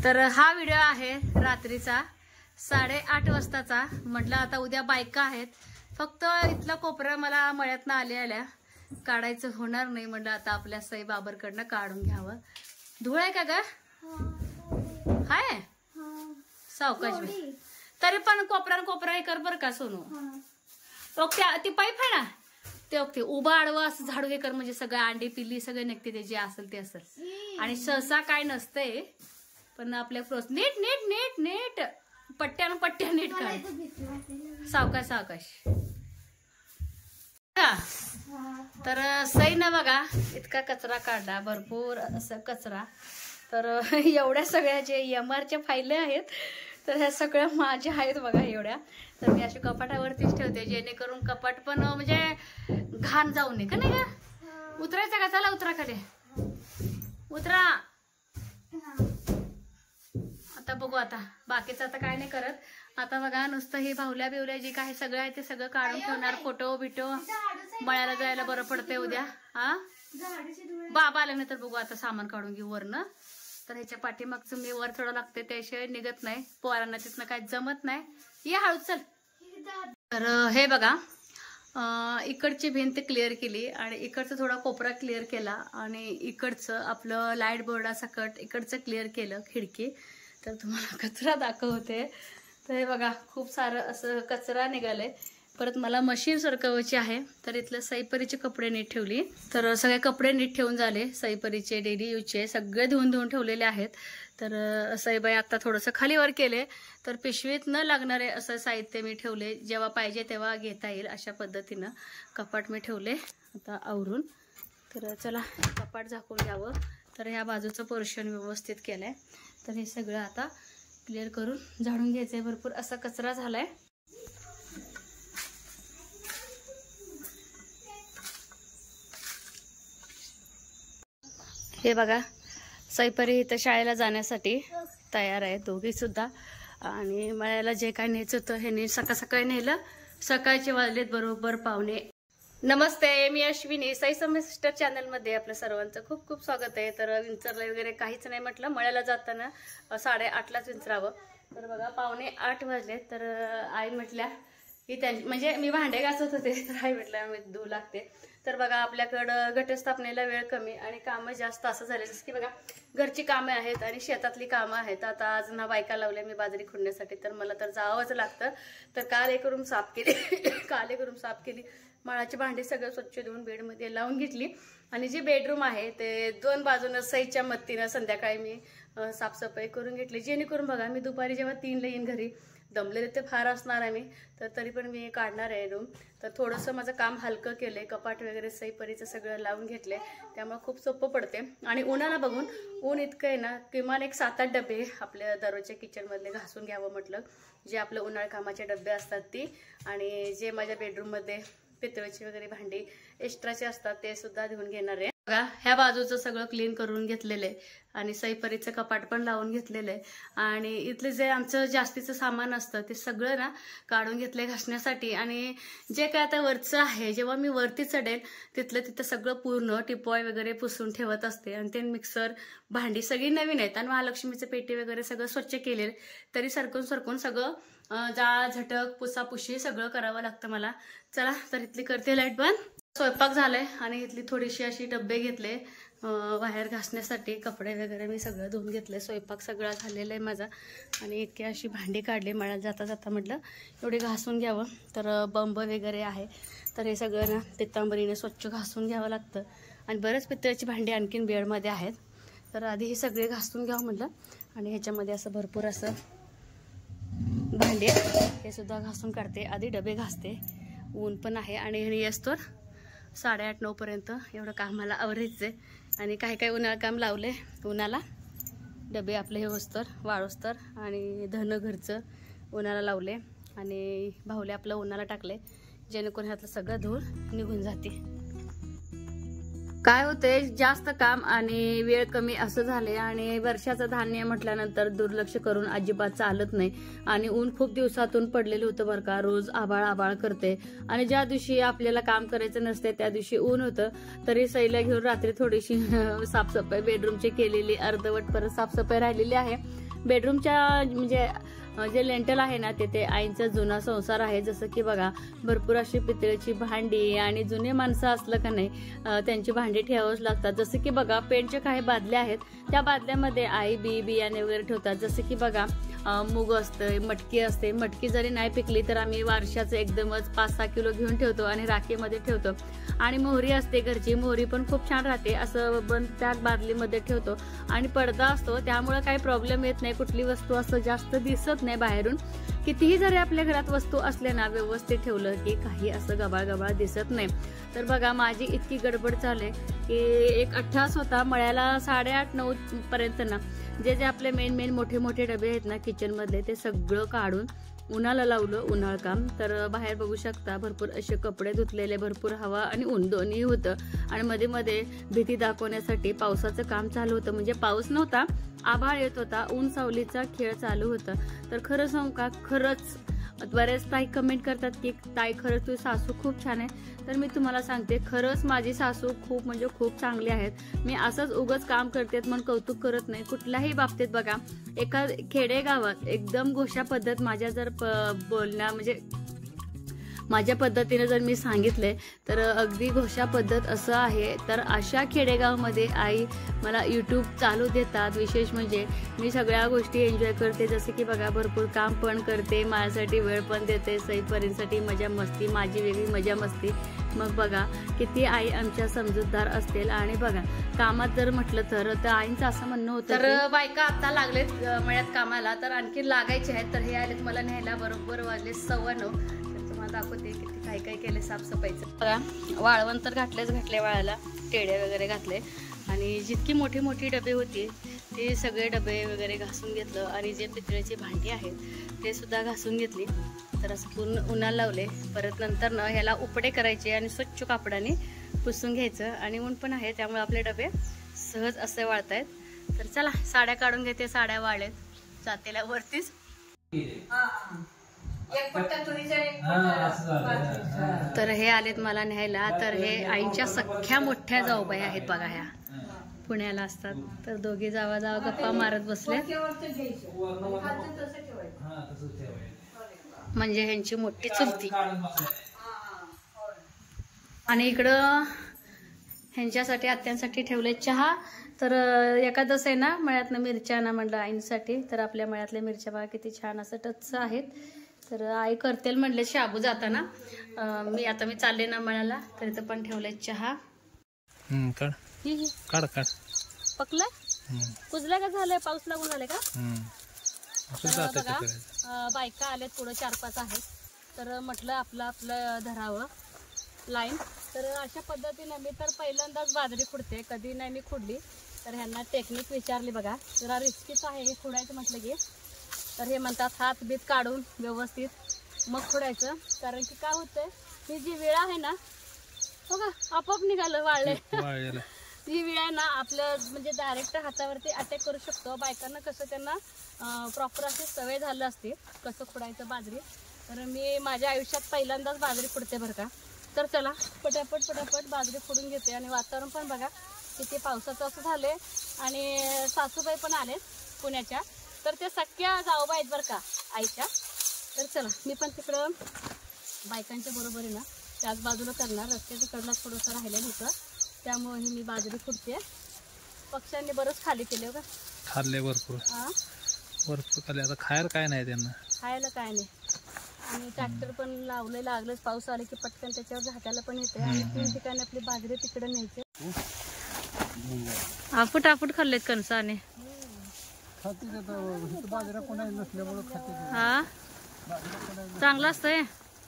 तर हा व्हिडिओ आहे रात्रीचा 8:30 वाजताचा. म्हटलं आता उद्या बायका आहेत, फक्त इथला कोपरा मला मळ्यातनं आल्या काढायचं होणार नाही. म्हटलं आता आपल्या सई बाबरकडनं काढून घ्यावं. धूळ आहे का ग? हाय सावकाश, तरी पण कोपरा हे कर बर का सोनू. ती पाईप आहे ना ते उभा आडवं असं झाडू हे कर, म्हणजे सगळं अंडी पिल्ली सगळे निघते, ते जे असेल ते असेल. आणि सहसा काय नसतंय, पण आपल्या प्रोस नीट नीट नीट नीट पट्ट्या नीट काढ. सावकाश तर सई ना बघा इतका कचरा काढला, भरपूर असं कचरा. तर एवढ्या सगळ्या जे एमआरच्या फायली आहेत, तर ह्या सगळ्या माझ्या आहेत बघा एवढ्या. तर मी अशी कपाटावरतीच ठेवते, जेणेकरून कपाट पण म्हणजे घाण जाऊ नये. का नाही का? उतरायचं का? चला उतरा खाली, उतरा. आता बघू, आता बाकीचं आता काय नाही करत. आता बघा नुसतं ही भावल्या बिवल्या जे काही सगळं आहे ते सगळं काढून ठेवणार. फोटो बिटो मळ्याला जायला बरं पडतंय उद्या. हा बाबा आल्यानंतर बघू. आता सामान काढून घेऊ वरनं. तर ह्याच्या पाठीमागचं मी वर थोडं लागते, त्याशिवाय निघत नाही. पोरांना तिथनं काय जमत नाही. ये हळू चल. तर हे बघा इकडची भिंत क्लिअर केली आणि इकडचं थोडा कोपरा क्लिअर केला आणि इकडचं आपलं लाईट बोर्डाचा कट इकडचं क्लिअर केलं, खिडकी. तर तुम्हाला कचरा दाखवते. तर हे बघा खूप सारं असं कचरा निघालंय. परत मला मशीन सरकवायची आहे, तर इथलं सईपरीचे कपडे नीट ठेवली. तर सगळे कपडे नीट ठेवून झाले. सईपरीचे डेली यूजचे सगळे धुवून ठेवलेले आहेत. तर सईबाई आता थोडंसं खालीवर केले. तर पिशवीत न लागणारे असं साहित्य मी ठेवले, जेव्हा पाहिजे तेव्हा घेता येईल अशा पद्धतीनं कपाट मी ठेवले आता आवरून. तर चला कपाट झाकून घ्यावं. तर ह्या बाजूचं पोर्शन व्यवस्थित केलंय. तर हे सगळं आता क्लिअर करून झाडून घ्यायचंय. भरपूर असा कचरा झालाय. हे बघा सईपरी इथं शाळेला जाण्यासाठी तयार आहे, दोघी सुद्धा. आणि मळ्याला जे काय न्यायचं होतं हे सकाळी नेलं. सकाळचे वाजलेत बरोबर 5:15. नमस्ते, मी अश्विनी. सई सिस्टर चॅनलमध्ये आपलं सर्वांचं खूप खूप स्वागत आहे. तर विंचरलं वगैरे काहीच नाही, म्हटलं मळ्याला जाताना 8:30लाच विंचरावं. तर बघा 7:45 वाजले. तर आई म्हटल्या की म्हणजे मी भांडे घासत होते, तर आई म्हटल्या मी धुवू लागते. तर बघा आपल्याकडं घटस्थापनेला वेळ कमी आणि कामं जास्त असं झाले. जसं की बघा घरची कामं आहेत आणि शेतातली कामं आहेत. आता आज ना बायका लावल्या मी बाजरी खुडण्यासाठी, तर मला तर जावंच लागतं. तर काल एक रूम साफ केली, माळाची भांडी सगळं स्वच्छ धुवून बेडमध्ये लावून घेतली. आणि जे बेडरूम आहे ते 2 बाजूनं सईच्या मदतीनं संध्याकाळी मी साफसफाई करून घेतली, जेणेकरून बघा मी दुपारी जेव्हा 3ला येईन घरी, दमलेले ते फार असणार आहे मी, तर तरी पण मी काढणार आहे रूम. तर थोडंसं माझं काम हलकं केलंय. कपाट वगैरे सईपरीचं सगळं लावून घेतलंय, त्यामुळे खूप सोपं पडते. आणि उन्हाला बघून ऊन इतकं आहे ना, किमान एक 7-8 डबे आपल्या दररोजच्या किचनमधले घासून घ्यावं म्हटलं, जे आपलं उन्हाळ कामाचे डबे असतात ती. आणि जे माझ्या बेडरूममध्ये पितळेची वगैरे भांडी एक्स्ट्राचे असतात ते सुद्धा धुवून घेणार आहे. बघा ह्या बाजूचं सगळं क्लीन करून घेतलेलं आहे आणि सईपरीचं कपाट पण लावून घेतलेलं आहे. आणि इथले जे आमचं जास्तीचं सामान असतं ते सगळं ना काढून घेतलंय घासण्यासाठी. आणि जे काय आता वरचं आहे, जेव्हा मी वरती चढेल तिथं सगळं पूर्ण टिपॉय वगैरे पुसून ठेवत असते. आणि ते मिक्सर भांडी सगळी नवीन आहेत आणि महालक्ष्मीचे पेटी वगैरे सगळं स्वच्छ केलेलं, तरी सरकून सगळं जाळ झटक पुसापुशी सगळं करावं लागतं मला. चला तर इथली करते लाईट बंद. स्वयंपाक झालाय आणि इथली थोडीशी अशी डब्बे घेतले बाहेर घासण्यासाठी. कपडे वगैरे मी सगळं धुवून घेतले. स्वयंपाक सगळा झालेला आहे माझा. आणि इतकी अशी भांडी काढली मळ्यात जाता म्हटलं एवढे घासून घ्यावं. तर बंब वगैरे आहे, तर हे सगळं ना पितांबरीने स्वच्छ घासून घ्यावं लागतं. आणि बरेच पितळेची भांडी आणखीन बेडमध्ये आहेत, तर आधी हे सगळे घासून घ्यावं म्हटलं. आणि ह्याच्यामध्ये असं भरपूर असं भांडे हे सुद्धा घासून काढते. आधी डबे घासते, ऊन पण आहे आणि येस्तोर 8:30-9 पर्यंत एवढं कामाला आवरायचं आहे. आणि काही उन्हाळा काम लावले उन्हाला, डबे आपले हे वस्तर वाळोस्तर आणि धन घरचं उन्हाला लावले. आणि भावले आपलं उन्हाला टाकले, जेणेकरून ह्यातलं सगळं धूळ निघून जाते. काय होते जास्त काम आणि वेळ कमी असं झाले. आणि वर्षाचं धान्य म्हटल्यानंतर दुर्लक्ष करून अजिबात चालत नाही. आणि ऊन खूप दिवसातून पडलेलं होतं बरं का, रोज आबाळ करते. आणि ज्या दिवशी आपल्याला काम करायचं नसते त्या दिवशी ऊन होतं, तरी सईला घेऊन रात्री थोडीशी साफसफाई बेडरूमची केलेली, अर्धवट परत साफसफाई राहिलेली आहे. बेडरूमच्या म्हणजे जे लेंटल आहे ना तिथे आईंचा जुना संसार आहे. जसं की बघा भरपूर अशी पितळेची भांडी आणि जुने माणसं असलं का नाही त्यांची भांडी ठेवावीच लागतात. जसं की बघा पेंटच्या काही बादल्या आहेत, त्या बादल्यामध्ये आई बियाणे वगैरे ठेवतात. जसं की बघा मूग असते, मटकी असते. मटकी जरी नाही पिकली तर आम्ही वर्षाचं एकदमच 5-6 किलो घेऊन ठेवतो आणि राखेमध्ये ठेवतो. आणि मोहरी असते घरची, मोहरी पण खूप छान राहते, असं पण त्या बादलीमध्ये ठेवतो. आणि पडदा असतो त्यामुळे काही प्रॉब्लेम येत नाही, कुठली वस्तू असं जास्त दिसत नाही बाहेरून. कितीही जरी आपल्या घरात वस्तू असल्या ना व्यवस्थित ठेवलं की काही असं गबाळ दिसत नाही. तर बघा माझी इतकी गडबड चालू आहे की एक अठ्ठास होता मळ्याला 8:30-9 पर्यंत ना जे आपले मेन मोठे डबे आहेत ना किचन मधले ते सगळं काढून उन्हाला लावलं, उन्हाळ काम. तर बाहेर बघू शकता भरपूर असे कपडे धुतलेले, भरपूर हवा आणि ऊन दोन्ही होतं. आणि मध्ये मध्ये भीती दाखवण्यासाठी पावसाचं काम चालू होतं. म्हणजे पाऊस नव्हता, आभाळ येत होता, ऊन सावलीचा खेळ चालू होता. तर खरं सांगू का, खरंच बरेच ताई कमेंट करतात की ताई खरंच तुझी सासू खूप छान आहे. तर मी तुम्हाला सांगते खरंच माझी सासू खूप म्हणजे खूप चांगली आहेत. मी असंच उगाच काम करते म्हणून कौतुक करत नाही कुठल्याही बाबतीत. बघा एका खेडेगावात एकदम घोषा पद्धत माझ्या जर बोलण्या म्हणजे माझ्या पद्धतीने जर मी सांगितले तर अगदी घोषा पद्धत असं आहे. तर अशा खेडेगावमध्ये आई मला यूट्यूब चालू देतात. विशेष म्हणजे मी सगळ्या गोष्टी एन्जॉय करते. जसे की बघा भरपूर काम पण करते, माझ्यासाठी वेळ पण देते, सईपरींसाठी मजा मस्ती, माझी वेगळी मजा मस्ती. मग बघा किती आई आमच्या समजूतदार असतील. आणि बघा कामात जर म्हटलं तर आईंचं असं म्हणणं होतं तर बायका आता लागलेत मळ्यात कामाला, तर आणखी लागायचे आहेत. तर हे आलेत मला न्यायला, बरोबर वाजले 9:15. दाखवते किती काय काय केले साफसफाईचं. बघा वाळवण तर घातले वाळाला, टेडे वगैरे घातले. आणि जितकी मोठी डबे होती ते सगळे डबे वगैरे घासून घेतलं. आणि जे पितळेची भांडी आहेत ते सुद्धा घासून घेतली. तर असं पूर्ण उन्हाला लावले. परत नंतर ना ह्याला उपडे करायचे आणि स्वच्छ कापडाने पुसून घ्यायचं. आणि ऊन पण आहे त्यामुळे आपले डबे सहज असे वाळतायत. तर चला साड्या काढून घेते, साड्या वाळलेत जातेल्या वरतीच. तर हे आलेत मला न्यायला. तर हे आईच्या सख्या मोठ्या जाऊबाई आहेत बघा, ह्या पुण्याला असतात. तर दोघी जावा गप्पा मारत बसले. म्हणजे ह्यांची मोठी चुलती. आणि इकडं ह्यांच्यासाठी आत्यांसाठी ठेवले चहा. तर एकादस आहे ना, मळ्यातनं मिरच्या ना म्हणलं आईंसाठी. तर आपल्या मळ्यातल्या मिरच्या बघा किती छान असं टच्च आहेत. तर आई करतेल म्हणले शाबू जाताना. मी चालले ना मळ्याला, तर इथं पण ठेवलंय चहा. काढ पकलं कुजलं का, झालंय पाऊस लागून आले का. बघा बायका आलेत पुढं 4-5 आहेत. तर म्हटलं आपलं धरावं लाईन. तर अशा पद्धतीने मी तर पहिल्यांदाच बाजरी खुडते, कधी नाही मी खुडली. तर ह्यांना टेक्निक विचारली. बघा जरा रिस्कीच आहे हे खुडायचं म्हटलं की. तर हे म्हणतात हात बीत काढून व्यवस्थित मग खुडायचं. कारण की काय होतंय, ही जी विळा आहे ना बघा आपोआप निघालं वाळले. ही विळा ना आपलं म्हणजे डायरेक्ट हातावरती अटॅक करू शकतो. बायकांना कसं त्यांना प्रॉपर अशी सवय झाली असते कसं खुडायचं बाजरी. तर मी माझ्या आयुष्यात पहिल्यांदाच बाजरी खुडते बरं का. तर चला पटापट बाजरी खुडून घेते. आणि वातावरण पण बघा किती पावसाचं असं झालंय. आणि सासूबाई पण आलेत पुण्याच्या. तर ते सख्या जाऊबाई आहेत बरं का आईच्या. तर चला मी पण तिकडं बायकांच्या बरोबर आहे ना त्याच बाजूला करणार. रस्त्याच्या कडला थोडंसं राहिलेलं होतं त्यामुळे मी बाजरी खुडते. पक्ष्यांनी बरंच खाली केले बघा, खाल्ले भरपूर खाल्ले. आता खायला काय नाही त्यांना, खायला काय नाही. आणि ट्रॅक्टर पण लावले, लागलंच पाऊस आले की पटकन त्याच्यावर झाकायला पण येते. आणि 3 ठिकाणी आपली बाजरी तिकडे न्यायचे. आफूट खाल्लेत कणसाने. हा चांगलं असतंय.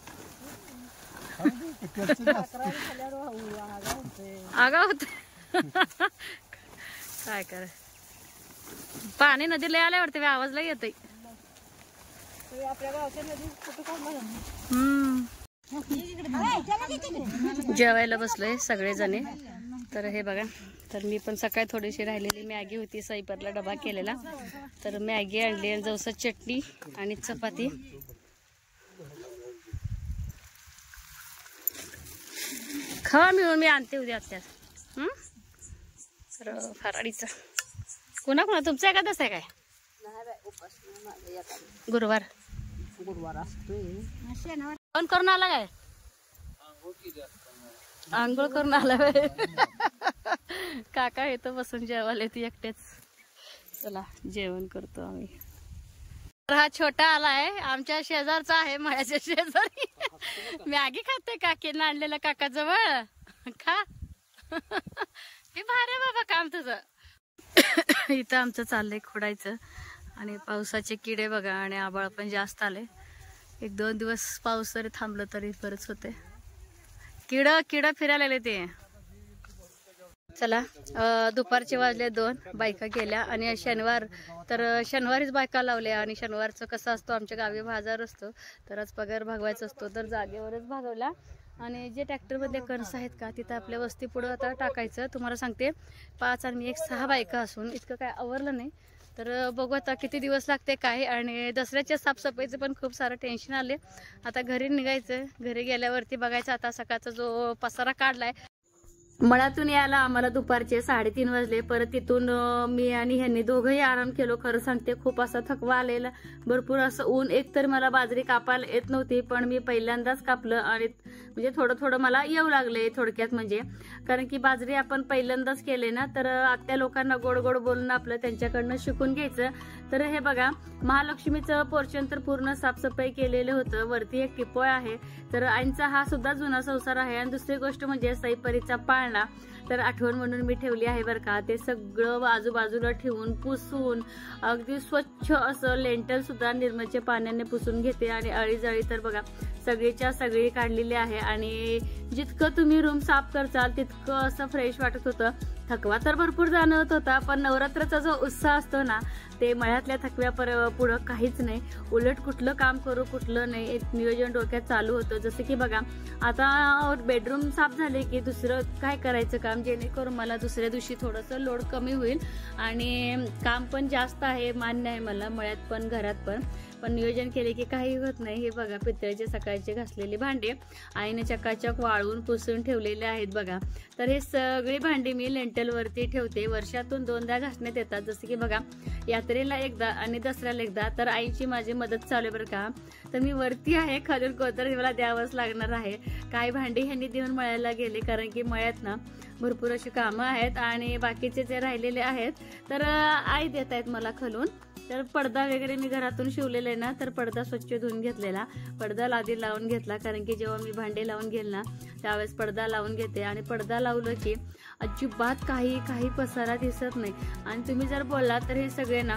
आगा होत काय कर. पाणी नदीला आल्यावरती आवाजला येतय. जेवायला बसलोय सगळेजण. तर हे बघा, तर मी पण सकाळी थोडीशी राहिलेली मॅगी होती, सईपरला डबा केलेला. तर मॅगी आणली आणि जवसा चटणी आणि चपाती. खावा मिळून मी आणते उद्या त्यात. तर फराळीचं कोणा तुमचं एखादंच आहे काय. गुरुवार फोन करून आला काय? आंघोळ करून आला व्हय. काका इथं बसून जेवायला ती एकटेच. चला जेवण करतो आम्ही. हा छोटा आलाय आमच्या शेजारचा आहे, माझ्या शेजारी. मॅगी खाते काकीनं आणलेलं काका जवळ. खा. हे भारी बाबा काम तुझं. इथं आमचं चाललंय खोडायचं आणि पावसाचे किडे बघा आणि आभाळ पण जास्त आले. 1-2 दिवस पाऊस जरी थांबलं तरी बरंच होते. किड फिरायला लागले ते. चला दुपारचे वाजले 2, बायका गेल्या आणि शनिवार तर शनिवारीच बायका लावल्या. आणि शनिवारचं कसं असतो आमच्या गावी बाजार असतो तर आज पगार भागवायचा असतो तर जागेवरच भागवला. आणि जे ट्रॅक्टरमधले कणस आहेत का तिथं आपल्या वस्ती पुढं आता टाकायचं. तुम्हाला सांगते 5 आणि मी 6 बायका असून इतकं काय आवरलं नाही. तर बघू आता किती दिवस लागते काय. आणि दसऱ्याच्या साफसफाईचं पण खूप सारं टेन्शन आले. आता घरी निघायचं. घरी गेल्यावरती बघायचं आता सकाळचा जो पसारा काढलाय. मळ्यातून यायला आम्हाला दुपारचे 3:30 वाजले. परत तिथून मी आणि ह्यांनी दोघंही आराम केलो. खरं सांगते खूप असा थकवा आलेला, भरपूर असं ऊन. एक तर मला बाजरी कापायला येत नव्हती पण मी पहिल्यांदाच कापलं आणि म्हणजे थोडं मला येऊ लागले थोडक्यात. म्हणजे कारण की बाजरी आपण पहिल्यांदाच केले ना तर आत्या लोकांना गोड गोड बोलून आपलं त्यांच्याकडनं शिकून घ्यायचं. तर हे बघा महालक्ष्मीचं पोर्शन तर पूर्ण साफसफाई केलेलं होतं. वरती एक टिपोळ आहे तर आईंचा हा सुद्धा जुना संसार आहे. आणि दुसरी गोष्ट म्हणजे सईपरीचा पाळणा तर आठवण म्हणून मी ठेवली आहे बरं का. ते सगळं आजूबाजूला ठेवून पुसून अगदी स्वच्छ असं लेंटल सुद्धा निर्मलच्या पाण्याने पुसून घेते. आणि अळी तर बघा सगळीच्या सगळी काढलेली आहे. आणि जितकं तुम्ही रूम साफ करचाल तितकं असं फ्रेश वाटत होतं. थकवा तर भरपूर जाणवत होता पण नवरात्राचा जो उत्साह असतो ना ते मळ्यातल्या थकव्या पुढं काहीच नाही. उलट कुठलं काम करू कुठलं नाही एक नियोजन डोक्यात चालू होतं. जसं की बघा आता बेडरूम साफ झाले की दुसरं काय करायचं काम जेणेकरून मला दुसऱ्या दिवशी थोडंसं लोड कमी होईल. आणि काम पण जास्त आहे मान्य आहे मला मळ्यात पण घरात पण नियोजन केले की काही होत नाही. हे बघा पितळेचे सकाळचे घासलेले भांडे आईने चकाचक वाळून पुसून ठेवलेले आहेत बघा. तर हे सगळी भांडी मी लेंटलवरती ठेवते. वर्षातून 2दा घासण्यात येतात. जसं की बघा यात्रेला एकदा आणि दसऱ्याला एकदा. तर आईची माझी मदत चालू आहे बरं का. तर मी वरती आहे खालून कोतर मला द्यावंच लागणार आहे. काही भांडी ह्यांनी देऊन मळ्याला गेले कारण की मळ्यात ना भरपूर अशी कामं आहेत आणि बाकीचे जे राहिलेले आहेत तर आई देत आहेत मला खालून. तर पडदा वगैरे मी घरातून शिवलेला आहे ना तर पडदा स्वच्छ धुवून घेतलेला. पडदा आधी लावून घेतला कारण की जेव्हा मी भांडे लावून घेईल ना त्यावेळेस पडदा लावून घेते. आणि पडदा लावलं की अजिबात काही पसारा दिसत नाही. आणि तुम्ही जर बोलला तर हे सगळे ना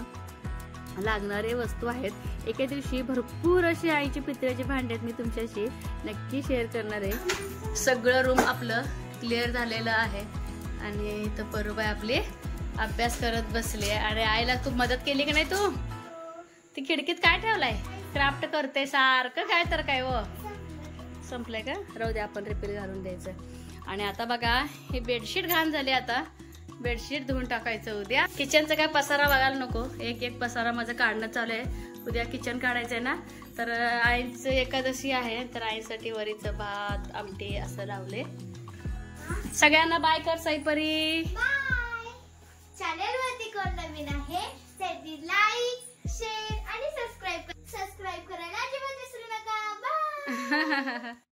लागणारे वस्तू आहेत. एके दिवशी भरपूर अशी आईची पितळेची भांडी आहेत मी तुमच्याशी नक्की शेअर करणार आहे. सगळं रूम आपलं क्लिअर झालेलं आहे. आणि इथं परूबाई आपली अभ्यास करत बसले. आणि आईला तू मदत केली की नाही? तू ती खिडकीत काय ठेवलाय? क्राफ्ट करते सारखं काय तर काय हो संपलंय का? राहू दे आपण रिपेअर घालून द्यायचं. आणि आता बघा हे बेडशीट घाण झाली. आता बेडशीट धुवून टाकायचं उद्या. किचनचा काय पसारा बघायला नको. एक पसारा माझं काढणं चालू आहे. उद्या किचन काढायचंय ना तर आईचं एकादशी आहे तर आईसाठी वरीचं भात आमटी असं लावले. सगळ्यांना बाय कर सईपरी. चॅनल वरती कोण नवीन आहे त्याची लाईक शेअर आणि सबस्क्राईब करायला अजिबात विसरू नका. बाय.